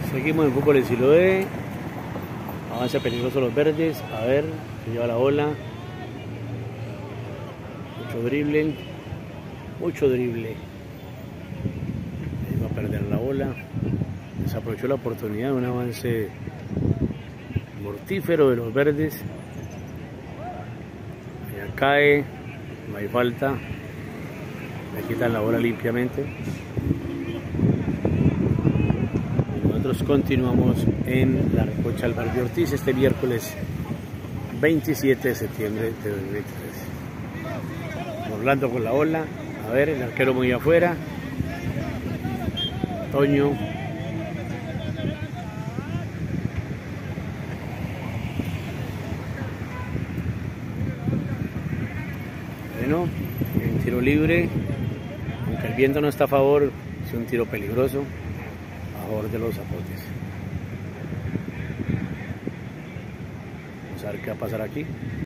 Seguimos en fútbol de Siloé. Avanza peligroso los verdes. A ver, se lleva la bola. Mucho drible. Mucho drible. Ahí va a perder la bola. Desaprovechó la oportunidad de un avance mortífero de los verdes. Ya cae. No hay falta. Le quitan la bola limpiamente. Nosotros continuamos en la Recocha del Barrio Ortiz este miércoles 27 de septiembre de 2023. Orlando con la bola. A ver, el arquero muy afuera. Toño. Bueno, en tiro libre. Aunque el viento no está a favor, es un tiro peligroso a favor de los Zapotes. Vamos a ver qué va a pasar aquí.